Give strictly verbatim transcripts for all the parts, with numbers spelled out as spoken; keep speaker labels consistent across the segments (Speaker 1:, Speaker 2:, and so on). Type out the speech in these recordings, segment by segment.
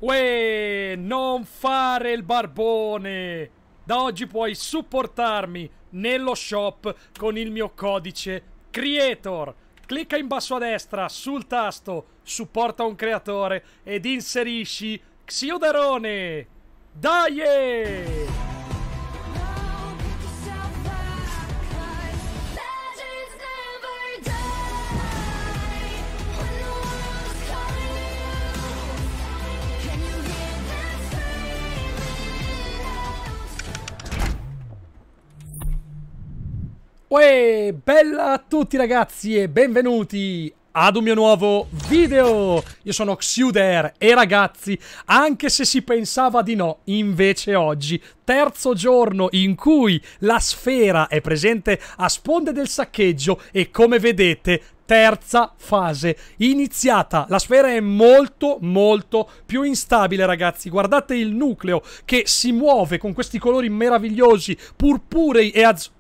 Speaker 1: Uè, non fare il barbone! Da oggi puoi supportarmi nello shop con il mio codice Creator. Clicca in basso a destra sul tasto supporta un creatore ed inserisci Xiodarone. Dai! Uè, bella a tutti ragazzi e benvenuti ad un mio nuovo video. Io sono Xuder e ragazzi, anche se si pensava di no, invece oggi, terzo giorno in cui la sfera è presente a sponde del saccheggio e come vedete, terza fase iniziata. La sfera è molto molto più instabile ragazzi. Guardate il nucleo che si muove con questi colori meravigliosi, purpurei e azzurri.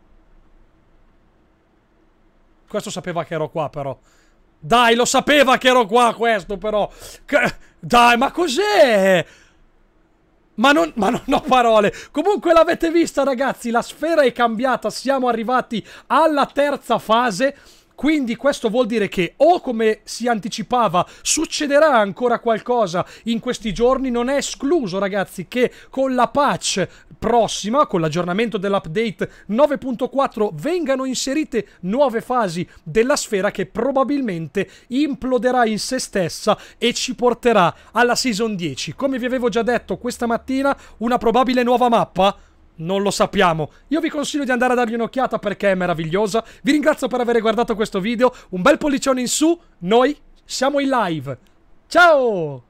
Speaker 1: Questo sapeva che ero qua, però. Dai, lo sapeva che ero qua, questo, però. Che... Dai, ma cos'è? Ma non, ma non ho parole. Comunque l'avete vista, ragazzi. La sfera è cambiata. Siamo arrivati alla terza fase. Quindi questo vuol dire che, o come si anticipava, succederà ancora qualcosa in questi giorni. Non è escluso, ragazzi, che con la patch prossima, con l'aggiornamento dell'update nove punto quattro, vengano inserite nuove fasi della sfera che probabilmente imploderà in se stessa e ci porterà alla Season dieci. Come vi avevo già detto questa mattina, una probabile nuova mappa? Non lo sappiamo. Io vi consiglio di andare a dargli un'occhiata perché è meravigliosa. Vi ringrazio per aver guardato questo video. Un bel pollicione in su. Noi siamo in live. Ciao!